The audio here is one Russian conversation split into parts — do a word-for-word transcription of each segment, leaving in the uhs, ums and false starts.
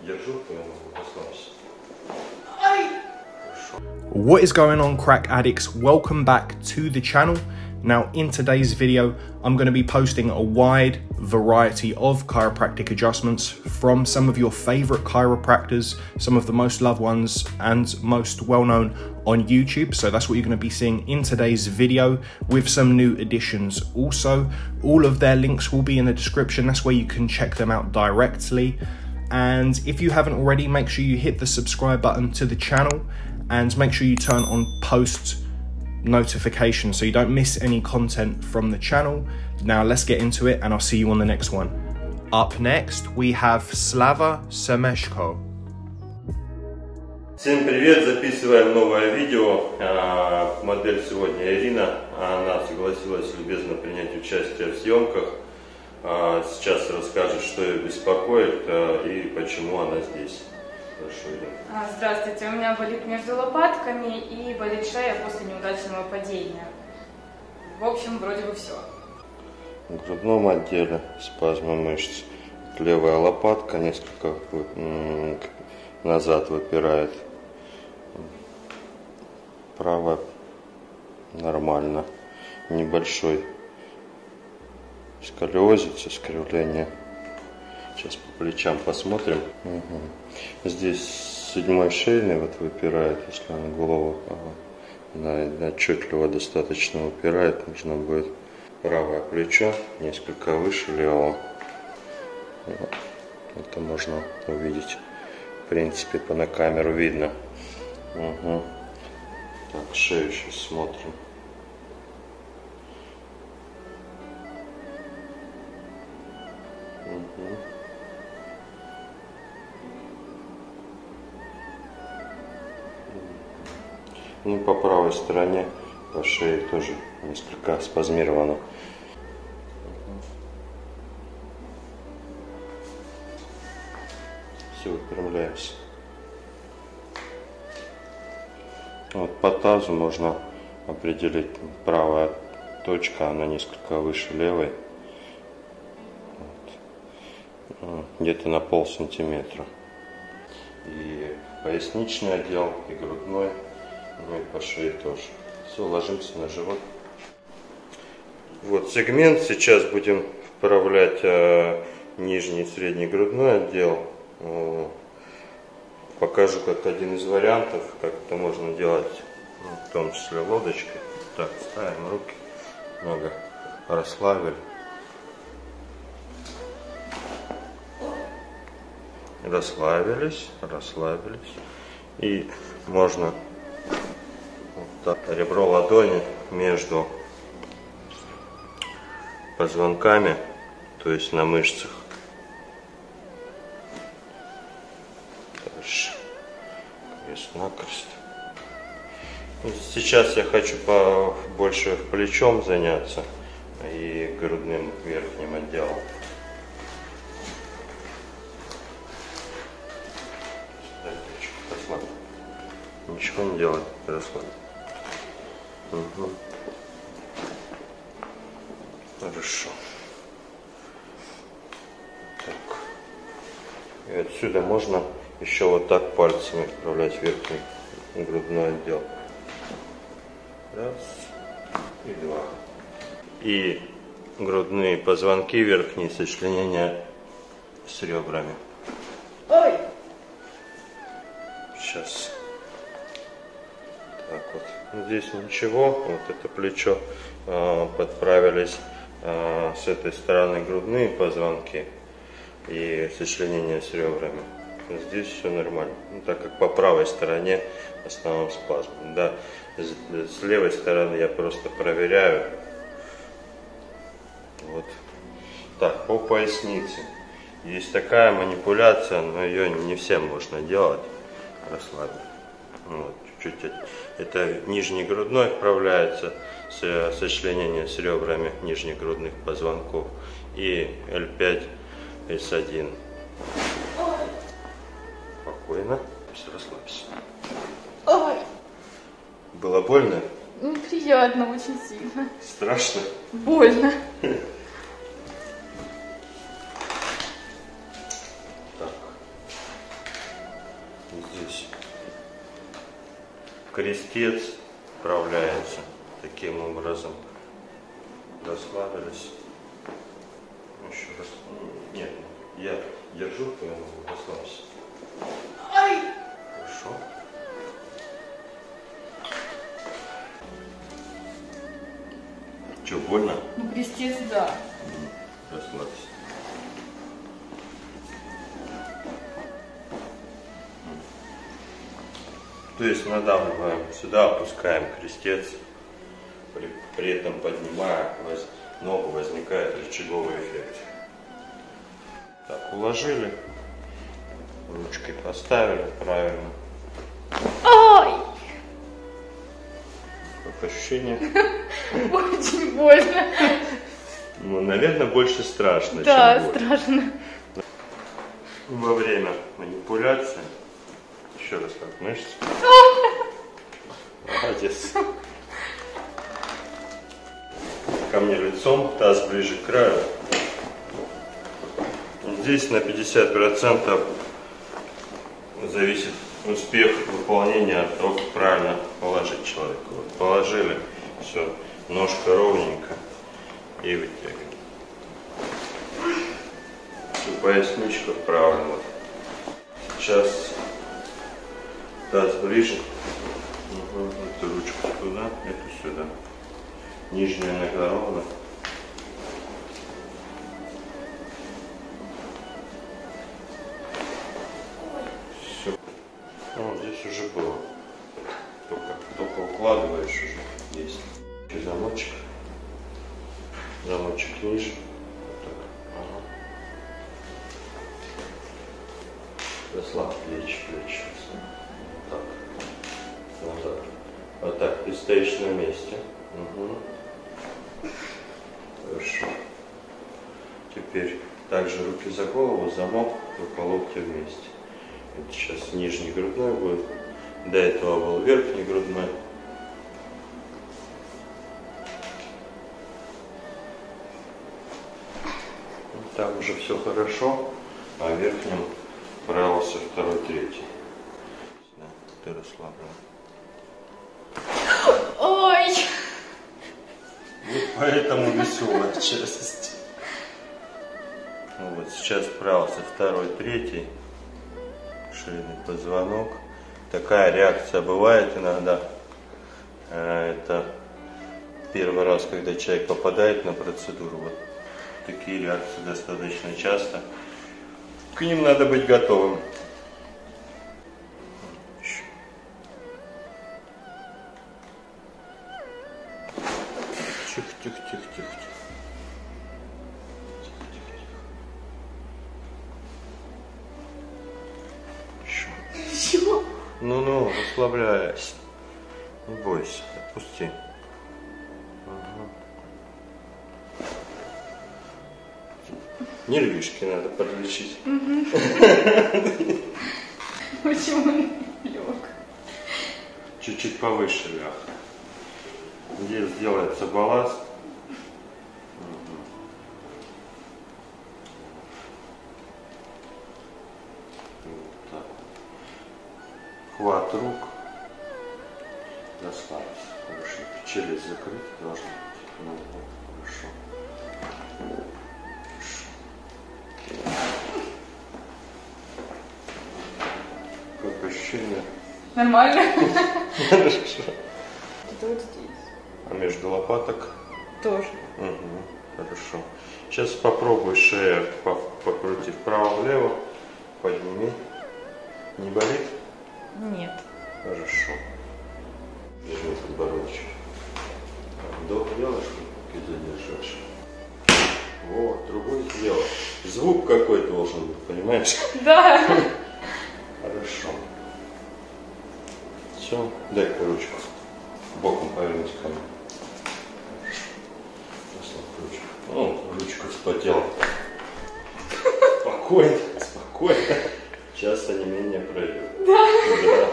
Держу, то я могу послабиться. What is going on, crack addicts? Welcome back to the channel. Now in today's video I'm going to be posting a wide variety of chiropractic adjustments from some of your favorite chiropractors, some of the most loved ones and most well known on YouTube. So that's what you're going to be seeing in today's video, with some new additions also. All of their links will be in the description. That's where you can check them out directly. And if you haven't already, make sure you hit the subscribe button to the channel and make sure you turn on post notifications so you don't miss any content from the channel. Now let's get into it and I'll see you on the next one. Up next we have Slava Semeshko. Всем привет! Записываем новое видео. Модель сегодня Ирина. Она согласилась любезно принять участие в съемках. Сейчас расскажет, что ее беспокоит и почему она здесь. Хорошо, Ирина. Здравствуйте, у меня болит между лопатками и болит шея после неудачного падения. В общем, вроде бы все. В грудном отделе спазмы мышц. Левая лопатка несколько назад выпирает. Правая нормально. Небольшой сколиозец, искривление. Сейчас по плечам посмотрим. Угу. Здесь седьмой шейный вот выпирает, если она голову она отчетливо достаточно выпирает, нужно будет правое плечо несколько выше левого. Это можно увидеть. В принципе, по на камеру видно. Угу. Так, шею сейчас смотрим. Угу. Ну, по правой стороне, по шее тоже несколько спазмировано. Все, выпрямляемся. Вот по тазу можно определить, правая точка, она несколько выше левой. Вот. Где-то на пол сантиметра. И поясничный отдел, и грудной. Ну и по шее тоже. Все, ложимся на живот. Вот сегмент. Сейчас будем вправлять э, нижний и средний грудной отдел. Э, покажу как один из вариантов, как это можно делать, ну, в том числе лодочкой. Так, ставим руки, много расслабили. Расслабились, расслабились. И можно так, ребро ладони между позвонками, то есть на мышцах. Дальше. Крест-накрест. Сейчас я хочу по больше плечом заняться и грудным верхним отделом. Посмотрим. Ничего не делай, расслабь. Угу. Хорошо. Так. И отсюда можно еще вот так пальцами вправлять верхний грудной отдел. Раз и два. И грудные позвонки верхние, сочленения с ребрами. Ой! Сейчас. Так вот. Здесь ничего. Вот это плечо э, подправились. Э, с этой стороны грудные позвонки и сочленения с ребрами. Здесь все нормально. Ну, так как по правой стороне в основном спазм. Да, с, с левой стороны я просто проверяю. Вот. Так, по пояснице. Есть такая манипуляция, но ее не всем можно делать. Расслабим. Вот, чуть-чуть. Это нижний грудной вправляется, сочленение с ребрами нижних грудных позвонков, и эл пять эс один. Спокойно, все, расслабься. Ой. Было больно? Неприятно, очень сильно. Страшно? Больно. Так. здесь крестец вправляется таким образом. Расслабились. Еще раз. Нет, я держу, то я могу расслабиться. Ай! Хорошо. Че, больно? Ну, крестец, да. Расслабься. То есть надавливаем сюда, опускаем крестец, при, при этом поднимая воз, ногу, возникает рычаговый эффект. Так, уложили, ручкой поставили правильно. Ай! Как ощущение? Очень больно. Ну, наверное, больше страшно, Да, чем больно. страшно. Во время манипуляции еще раз так мышцы. Молодец. Ко мне лицом, таз ближе к краю. Здесь на пятьдесят процентов зависит успех выполнения от того, как правильно положить человека. Вот положили, все, ножка ровненько и вытягиваем. Поясничка правильно. Сейчас таз ближе. Угу. Эту ручку туда, эту сюда. Нижняя нога ровно. Все. Ну, здесь уже было. Только, только укладываешь уже. Есть. И замочек. Замочек ниже. Вот так. Ага. Расслабь плечи, плечи. Вот так. Вот так. Вот так. Ты стоишь на месте. Угу. Хорошо. Теперь также руки за голову, замок, рука локти вместе. Это сейчас нижний грудной будет. До этого был верхний грудной. Там уже все хорошо, а в верхнем брался второй, третий. Да, ты расслаблен. Ой! Вот поэтому веселая часть. Вот сейчас вправился второй, третий. Шейный позвонок. Такая реакция бывает иногда. Это первый раз, когда человек попадает на процедуру. Вот такие реакции достаточно часто. К ним надо быть готовым. Тихо, тихо, тихо, тихо. Чего? Ну-ну, расслабляйся. Не бойся, отпусти. Ага. Нервишки надо подлечить. Почему он лег? Чуть-чуть повыше ляг. Здесь сделается балласт. Вот так. Хват рук. Расслабься. Хорошо. Челюсть закрыта должна быть. Ну, вот, хорошо. Хорошо. Как ощущение? Нормально? Хорошо. Это вот здесь. А между лопаток? Тоже. Угу. Хорошо. Сейчас попробуй шею покрути вправо-влево. Подними. Не болит? Нет. Хорошо. Держи подбородочек. Вдох делаешь, и задержишь. Вот, другой сделал. Звук какой должен быть, понимаешь? Да. Хорошо. Все, дай-ка ручку. Боком повернись ко мне. Расслабь ручку. Ну, ручка вспотела. Спокойно, спокойно. Сейчас онемение пройдет. Да. Да.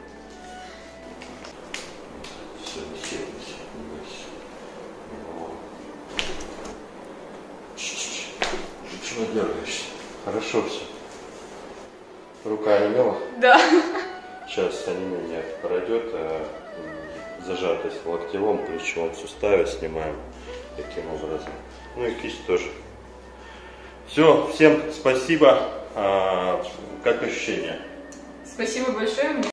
Все, не сильно, не бойся. Чего дергаешься? Хорошо все. Рука онемела? Да. Сейчас онемение пройдет, а зажатость в локтевом плечевом суставе снимаем таким образом. Ну и кисть тоже. Все, всем спасибо. А, как ощущения? Спасибо большое.